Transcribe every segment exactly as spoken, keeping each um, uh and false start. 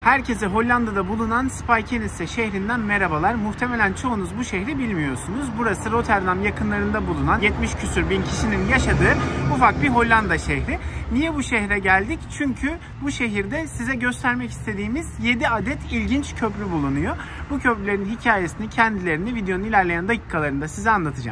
Herkese Hollanda'da bulunan Spijkenisse şehrinden merhabalar. Muhtemelen çoğunuz bu şehri bilmiyorsunuz. Burası Rotterdam yakınlarında bulunan yetmiş küsür bin kişinin yaşadığı ufak bir Hollanda şehri. Niye bu şehre geldik? Çünkü bu şehirde size göstermek istediğimiz yedi adet ilginç köprü bulunuyor. Bu köprülerin hikayesini, kendilerini videonun ilerleyen dakikalarında size anlatacağım.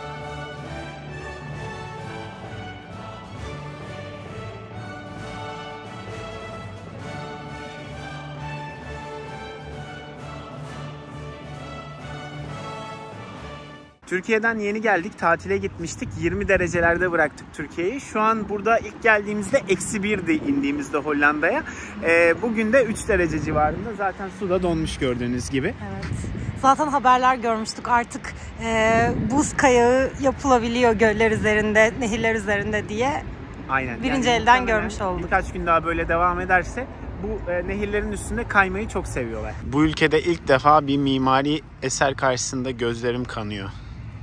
Türkiye'den yeni geldik, tatile gitmiştik. yirmi derecelerde bıraktık Türkiye'yi. Şu an burada ilk geldiğimizde eksi birdi indiğimizde Hollanda'ya. Ee, bugün de üç derece civarında. Zaten suda donmuş gördüğünüz gibi. Evet. Zaten haberler görmüştük artık e, buz kayağı yapılabiliyor göller üzerinde, nehirler üzerinde diye. Aynen. Birinci yani elden görmüş olduk. Birkaç gün daha böyle devam ederse bu e, nehirlerin üstünde kaymayı çok seviyorlar. Bu ülkede ilk defa bir mimari eser karşısında gözlerim kanıyor.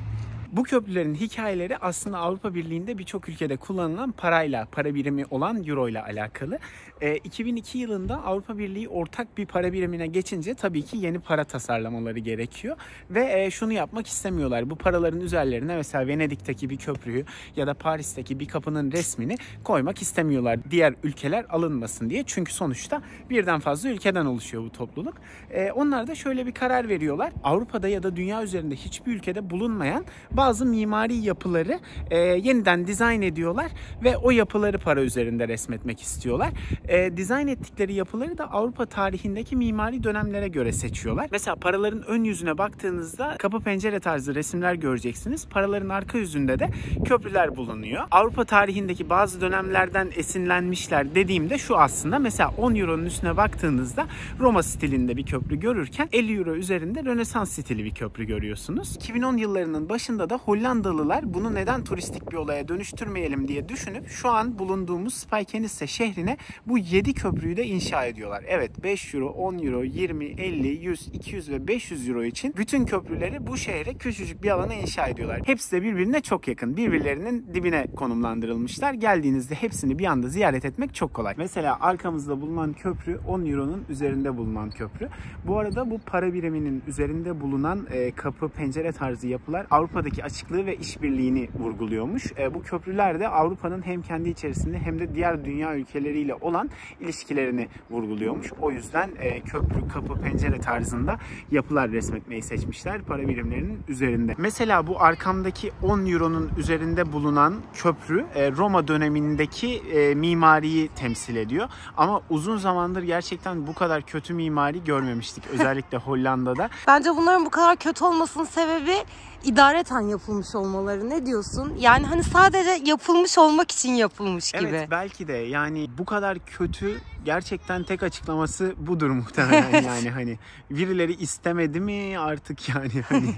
Bu köprülerin hikayeleri aslında Avrupa Birliği'nde birçok ülkede kullanılan parayla, para birimi olan euro ile alakalı. E, iki bin iki yılında Avrupa Birliği ortak bir para birimine geçince tabii ki yeni para tasarlamaları gerekiyor. Ve e, şunu yapmak istemiyorlar. Bu paraların üzerlerine mesela Venedik'teki bir köprüyü ya da Paris'teki bir kapının resmini koymak istemiyorlar. Diğer ülkeler alınmasın diye. Çünkü sonuçta birden fazla ülkeden oluşuyor bu topluluk. E, onlar da şöyle bir karar veriyorlar. Avrupa'da ya da dünya üzerinde hiçbir ülkede bulunmayan bazı mimari yapıları e, yeniden dizayn ediyorlar ve o yapıları para üzerinde resmetmek istiyorlar. E, dizayn ettikleri yapıları da Avrupa tarihindeki mimari dönemlere göre seçiyorlar. Mesela paraların ön yüzüne baktığınızda kapı pencere tarzı resimler göreceksiniz. Paraların arka yüzünde de köprüler bulunuyor. Avrupa tarihindeki bazı dönemlerden esinlenmişler dediğimde şu aslında. Mesela on euronun üstüne baktığınızda Roma stilinde bir köprü görürken elli euro üzerinde Rönesans stili bir köprü görüyorsunuz. iki bin on yıllarının başında da Hollandalılar bunu neden turistik bir olaya dönüştürmeyelim diye düşünüp şu an bulunduğumuz Spijkenisse şehrine bu yedi köprüyü de inşa ediyorlar. Evet, beş euro, on euro, yirmi, elli, yüz, iki yüz ve beş yüz euro için bütün köprüleri bu şehre küçücük bir alana inşa ediyorlar. Hepsi de birbirine çok yakın. Birbirlerinin dibine konumlandırılmışlar. Geldiğinizde hepsini bir anda ziyaret etmek çok kolay. Mesela arkamızda bulunan köprü on euronun üzerinde bulunan köprü. Bu arada bu para biriminin üzerinde bulunan e, kapı, pencere tarzı yapılar Avrupa'daki açıklığı ve işbirliğini vurguluyormuş. E, bu köprüler de Avrupa'nın hem kendi içerisinde hem de diğer dünya ülkeleriyle olan ilişkilerini vurguluyormuş. O yüzden e, köprü, kapı, pencere tarzında yapılar resmetmeyi seçmişler para birimlerinin üzerinde. Mesela bu arkamdaki on euronun üzerinde bulunan köprü e, Roma dönemindeki e, mimariyi temsil ediyor. Ama uzun zamandır gerçekten bu kadar kötü mimari görmemiştik. Özellikle Hollanda'da. Bence bunların bu kadar kötü olmasının sebebi idareten yapılmış olmaları. Ne diyorsun? Yani hani sadece yapılmış olmak için yapılmış gibi. Evet, belki de yani bu kadar kötü gerçekten tek açıklaması budur muhtemelen. Yani hani birileri istemedi mi artık yani hani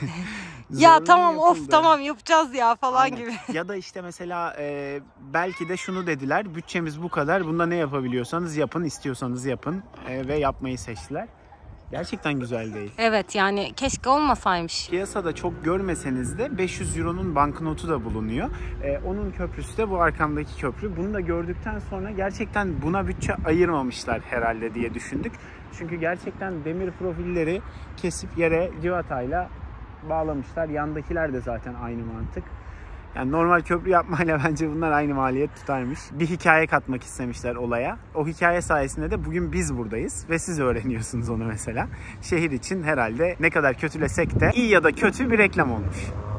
ya tamam of tamam yapacağız ya falan Aynen. gibi. Ya da işte mesela e, belki de şunu dediler, bütçemiz bu kadar, bunda ne yapabiliyorsanız yapın, istiyorsanız yapın e, ve yapmayı seçtiler. Gerçekten güzel değil. Evet, yani keşke olmasaymış. Piyasada çok görmeseniz de beş yüz euronun banknotu da bulunuyor. Ee, onun köprüsü de bu arkamdaki köprü. Bunu da gördükten sonra gerçekten buna bütçe ayırmamışlar herhalde diye düşündük. Çünkü gerçekten demir profilleri kesip yere civatayla bağlamışlar. Yandakiler de zaten aynı mantık. Yani normal köprü yapmayla bence bunlar aynı maliyet tutarmış. Bir hikaye katmak istemişler olaya. O hikaye sayesinde de bugün biz buradayız ve siz öğreniyorsunuz onu mesela. Şehir için herhalde ne kadar kötülesek de iyi ya da kötü bir reklam olmuş.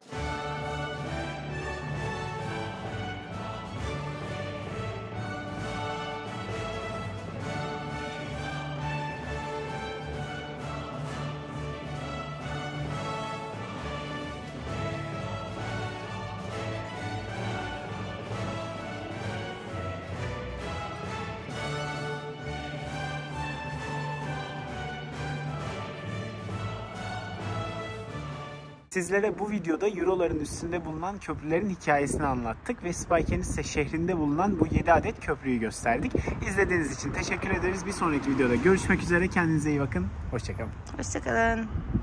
Sizlere bu videoda Euroların üstünde bulunan köprülerin hikayesini anlattık ve Spijkenisse şehrinde bulunan bu yedi adet köprüyü gösterdik. İzlediğiniz için teşekkür ederiz. Bir sonraki videoda görüşmek üzere. Kendinize iyi bakın. Hoşça kalın. Hoşça kalın.